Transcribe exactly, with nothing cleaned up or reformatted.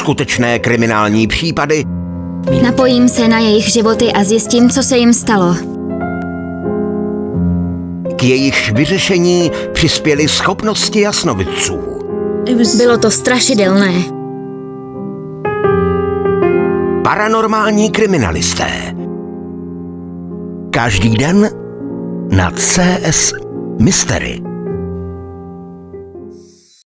skutečné kriminální případy. Napojím se na jejich životy a zjistím, co se jim stalo. K jejich vyřešení přispěly schopnosti jasnovidců. Bylo to strašidelné. Paranormální kriminalisté. Každý den na C S Mystery.